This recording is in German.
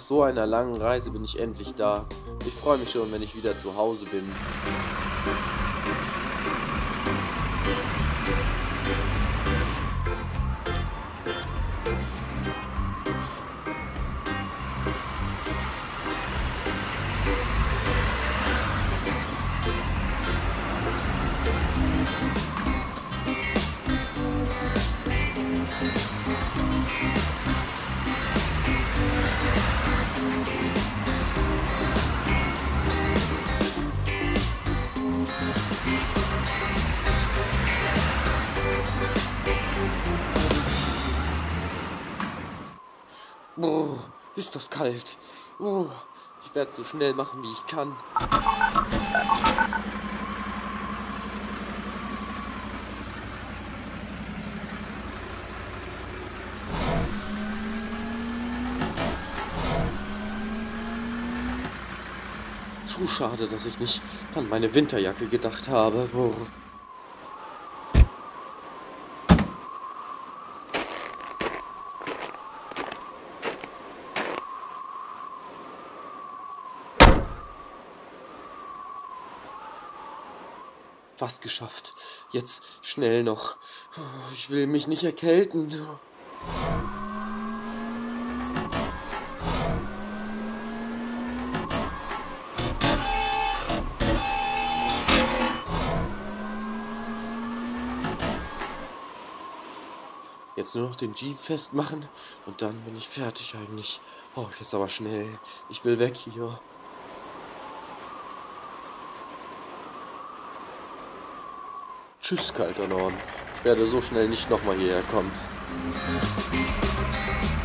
so einer langen Reise bin ich endlich da. Ich freue mich schon, wenn ich wieder zu Hause bin. Boah, ist das kalt. Ich werde es so schnell machen, wie ich kann. Zu schade, dass ich nicht an meine Winterjacke gedacht habe. Fast geschafft. Jetzt schnell noch. Ich will mich nicht erkälten. Jetzt nur noch den Jeep festmachen und dann bin ich fertig eigentlich. Oh, jetzt aber schnell. Ich will weg hier. Tschüss, kalter Norden. Ich werde so schnell nicht nochmal hierher kommen.